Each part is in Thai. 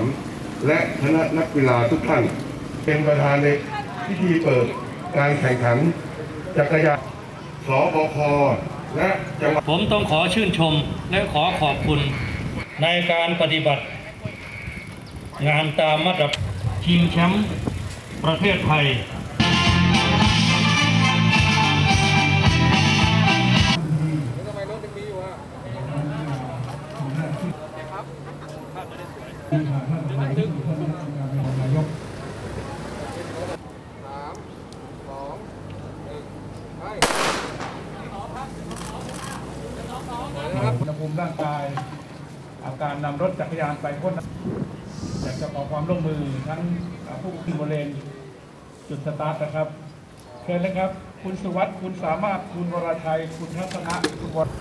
มและคณะนักกีฬาทุกท่านเป็นประธานในพิธีเปิดการแข่งขันจักรยานสบคและจังหวัดผมต้องขอชื่นชมและขอขอบคุณในการปฏิบัติงานตามมาตรฐานชิงแชมป์ประเทศไทยอุณหภูมิร่างกายอาการนำรถจักรยานไปพ่นอยากจะขอความร่วมมือทั้งผู้ขึ้นบริเวณจุดสตาร์ทนะครับเชิญเลยครับคุณสุวัสดิ์คุณสามารถคุณวรชัยคุณทัศนะคุณวร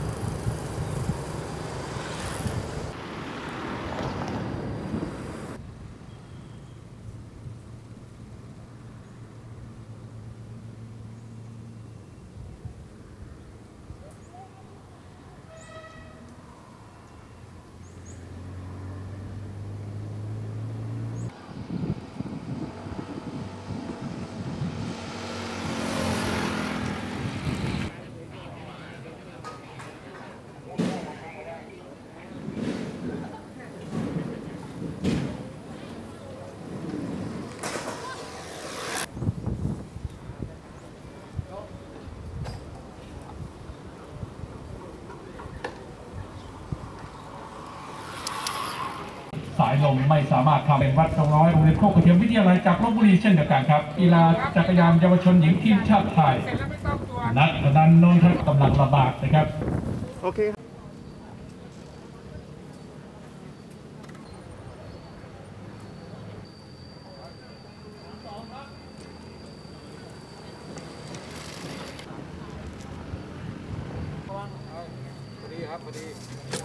สายลมไม่สามารถทำเป็นวัด200โรงเรียนโคกกระเทียมวิทยาลัยจากลพบุรีเช่นเดียวกันครับกีฬาจักรยานเยาวชนหญิงทีมชาติไทยนักพนันนนทกำลังระบาดนะครับโอเคพอดีครับพอดี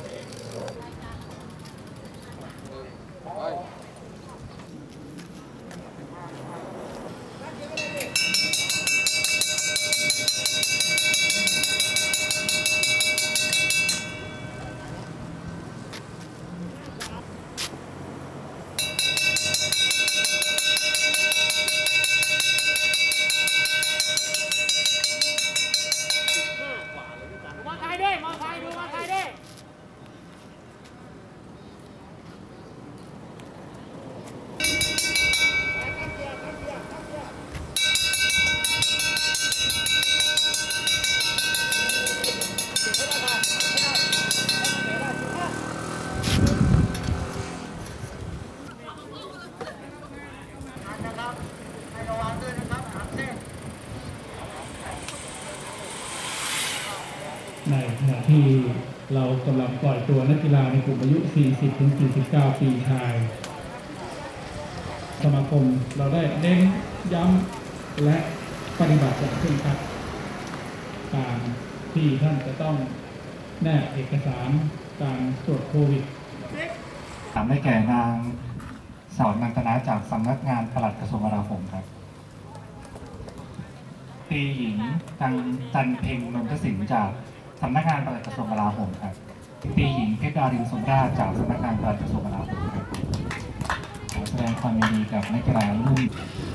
ในขณะที่เรากำลังปล่อยตัวนักกีฬาในกลุ่มอายุ 40-49 ปีชายสมาคมเราได้เน้นย้ำและปฏิบัติอย่างเคร่งครัดการที่ท่านจะต้องแนบเอกสารการตรวจโควิดได้แก่นางสาวนันทนาจากสำนักงานปลัดกระทรวงกลาโหมครับปีหญิงจันเพ็งนนทสิงห์จากสำนักงานปลัดกระทรวงกลาโหมครับปีหญิงเพชรดารินสมราชจากสำนักงานปลัดกระทรวงกลาโหมครับขอแสดงความยินดีกับนักกีฬารุ่น